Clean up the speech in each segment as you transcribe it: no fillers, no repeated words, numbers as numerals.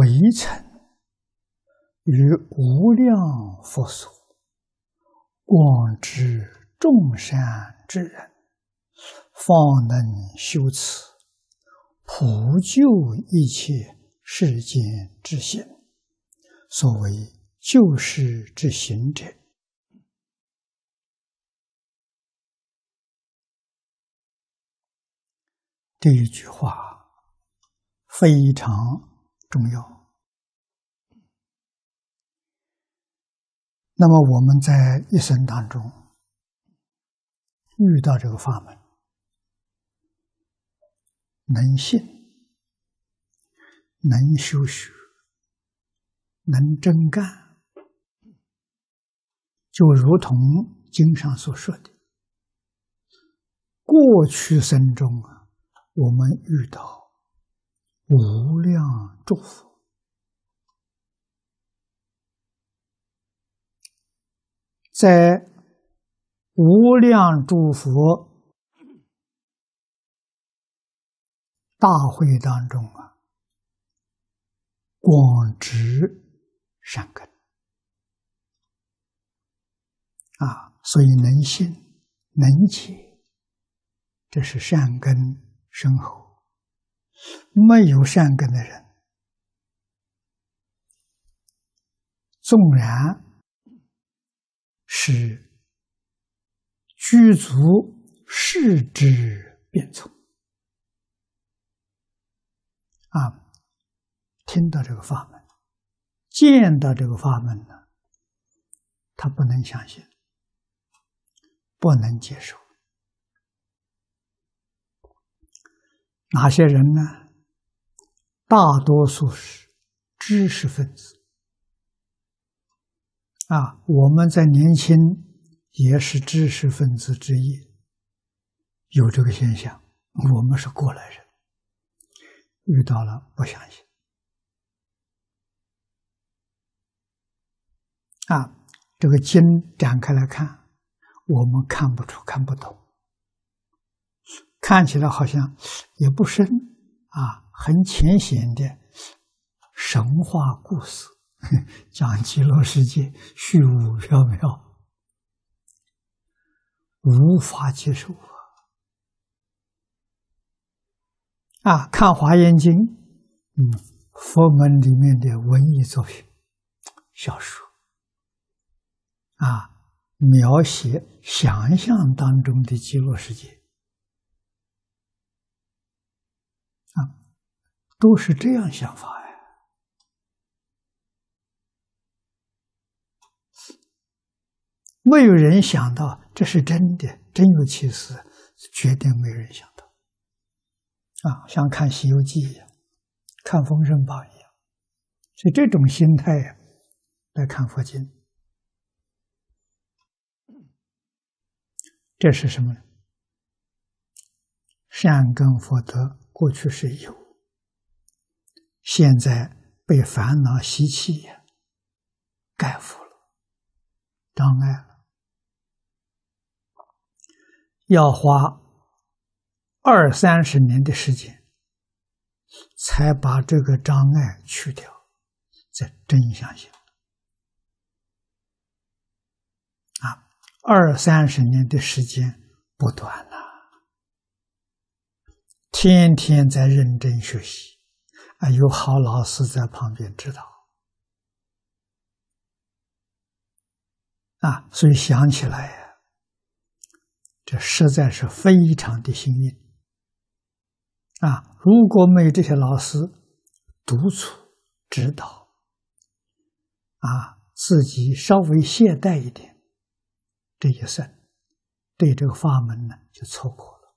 微尘于无量佛所，广知众善之人，方能修此，普救一切世间之行。所谓救世之行者，这一句话非常重要。那么我们在一生当中遇到这个法门，能信、能修学、能真干，就如同经上所说的，过去生中我们遇到无量诸佛，在无量诸佛大会当中广植善根所以能信能解，这是善根深厚。没有善根的人，纵然是具足世之变从听到这个法门，见到这个法门呢，他不能相信，不能接受。哪些人呢？大多数是知识分子我们在年轻也是知识分子之一，有这个现象。我们是过来人，遇到了不相信这个经展开来看，我们看不出、看不懂，看起来好像也不深很浅显的神话故事，讲极乐世界虚无缥缈，无法接受看华严经佛门里面的文艺作品小说描写想象当中的极乐世界都是这样想法呀。没有人想到这是真的，真有其事，绝对没有人想到像看《西游记》一样，看《封神榜》一样。所以这种心态来看佛经，这是什么呢？善根福德过去是有，现在被烦恼习气盖覆了，障碍了，要花20-30年的时间才把这个障碍去掉，才真相信20-30年的时间不短天天在认真学习有好老师在旁边指导所以想起来这实在是非常的幸运如果没有这些老师督促指导自己稍微懈怠一点，这一生对这个法门呢就错过了。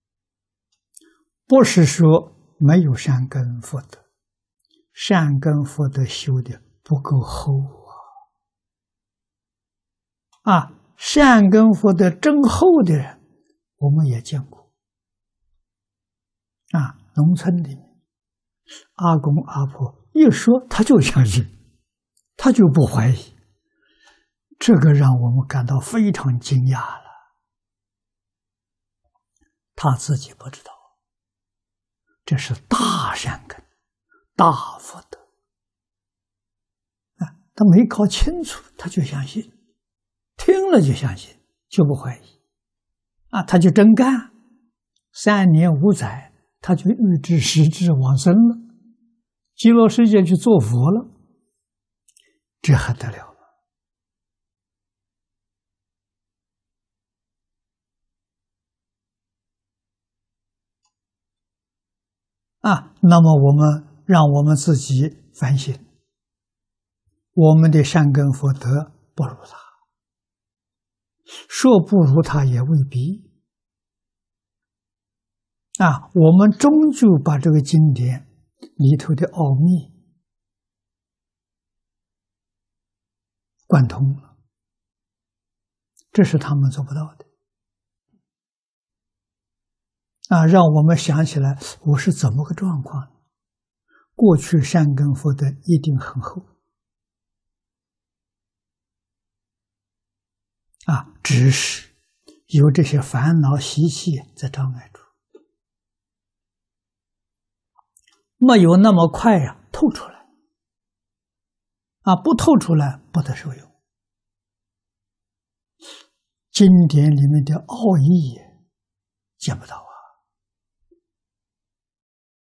不是说没有善根福德，善根福德修的不够厚善根福德真厚的人我们也见过农村里面阿公阿婆一说他就相信，他就不怀疑，这个让我们感到非常惊讶了。他自己不知道，这是大善根、大福德他没搞清楚，他就相信，听了就相信，就不怀疑，他就真干，3年5载，他就预知时至往生了，极乐世界去做佛了，这还得了那么让我们自己反省，我们的善根福德不如他，说不如他也未必我们终究把这个经典里头的奥秘贯通了，这是他们做不到的让我们想起来我是怎么个状况。过去善根福德一定很厚只是有这些烦恼习气在障碍住，没有那么快透出来不透出来不得受用。经典里面的奥义见不到